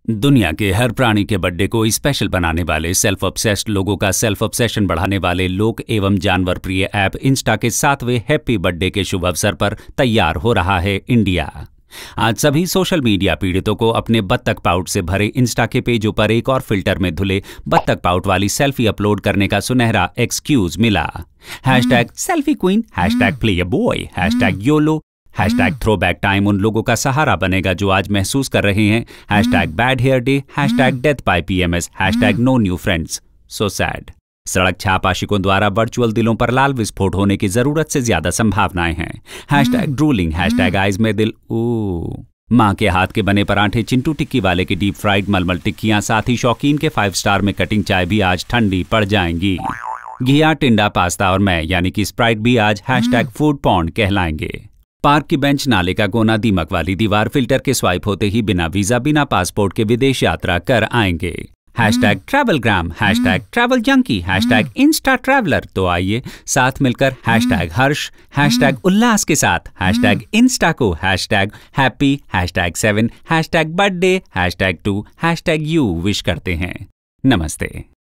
दुनिया के हर प्राणी के बर्थडे को स्पेशल बनाने वाले सेल्फ ऑब्सेस्ड लोगों का सेल्फ ऑब्सेशन बढ़ाने वाले लोक एवं जानवर प्रिय ऐप इंस्टा के 7वें हैप्पी बर्थडे के शुभ अवसर पर तैयार हो रहा है इंडिया। आज सभी सोशल मीडिया पीड़ितों को अपने बत्तख पाउट से भरे इंस्टा के पेजों पर एक और फिल्टर में धुले बत्तख पाउट वाली सेल्फी अपलोड करने का सुनहरा एक्सक्यूज मिला। Hashtag selfie queen, hashtag play a boy, hashtag YOLO, hashtag throwback time उन लोगों का सहारा बनेगा जो आज महसूस कर रहे हैं, hashtag bad hair day, hashtag death by PMS, hashtag no new friends, so sad. सड़क छाप आशिकों द्वारा वर्चुअल दिलों पर लाल विस्फोट होने की जरूरत से ज्यादा संभावनाएं हैं। हैशटैग ड्रूलिंग, हैशटैग आइज में दिल, ओ माँ के हाथ के बने पराठे, चिंटू टिक्की वाले की डीप फ्राइड मलमल टिक्कियां, साथ ही शौकीन के 5 स्टार में कटिंग चाय भी आज ठंडी पड़ जाएंगी। घिया, टिंडा, पास्ता और मैं यानी कि स्प्राइट भी आज हैशटैग फूड पॉन्ड कहलाएंगे। पार्क की बेंच, नाले का कोना, दीमक वाली दीवार फिल्टर के स्वाइप होते ही बिना वीजा बिना पासपोर्ट के विदेश यात्रा कर आएंगे। Hashtag travelgram, hashtag travel junkie, hashtag insta traveller. तो आइए साथ मिलकर हैशटैग हर्ष, हैशटैग उल्लास के साथ हैशटैग इंस्टा को hashtag happy, hashtag 7, hashtag birthday, hashtag 2, hashtag you विश करते हैं। नमस्ते।